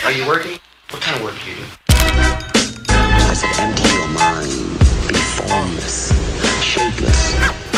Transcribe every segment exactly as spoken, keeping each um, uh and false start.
Are you working? What kind of work do you do? I said empty your mind, be formless, shapeless.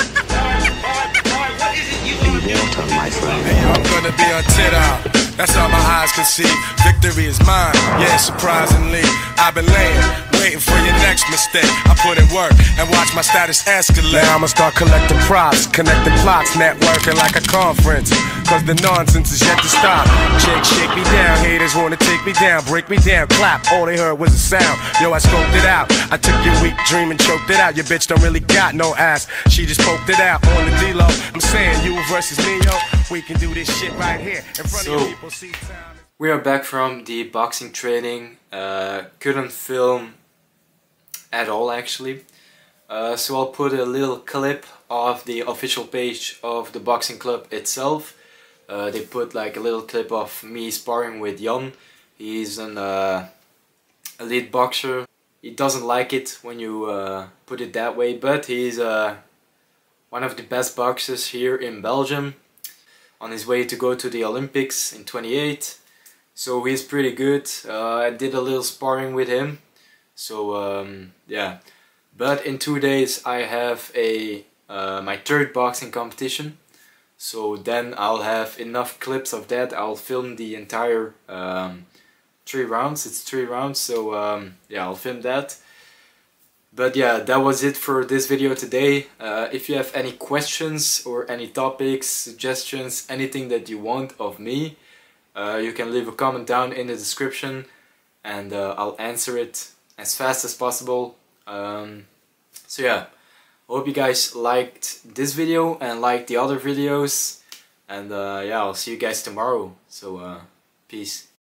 Be water, my friend. Hey, I'm gonna be on tit out. That's all my eyes can see. Victory is mine, yeah, surprisingly. I've been laying, waiting for your next mistake. I put in work and watch my status escalate. Now I'ma start collecting props, connecting plots, networking like a conference. Cause the nonsense is yet to stop. Shake, shake me down, haters wanna take me down, break me down, clap, all they heard was a sound. Yo, I scoped it out, I took your weak dream and choked it out. Your bitch don't really got no ass, she just poked it out on the D-Lo. I'm saying you versus me, yo, we can do this shit right here in front So, of your people. See time. We are back from the boxing training. Uh, couldn't film at all actually. Uh, so I'll put a little clip of the official page of the boxing club itself. Uh, they put like a little clip of me sparring with Jan. He's an uh, elite boxer. He doesn't like it when you uh, put it that way, but he's uh, one of the best boxers here in Belgium, on his way to go to the Olympics in twenty-eight. So he's pretty good. Uh, I did a little sparring with him. So um, yeah, but in two days I have a uh, my third boxing competition. So then I'll have enough clips of that. I'll film the entire um, three rounds. It's three rounds. So um, yeah, I'll film that. But yeah, that was it for this video today. Uh, if you have any questions or any topics, suggestions, anything that you want of me, uh, you can leave a comment down in the description and uh, I'll answer it as fast as possible. Um, so yeah, I hope you guys liked this video and liked the other videos. And uh, yeah, I'll see you guys tomorrow. So uh, peace.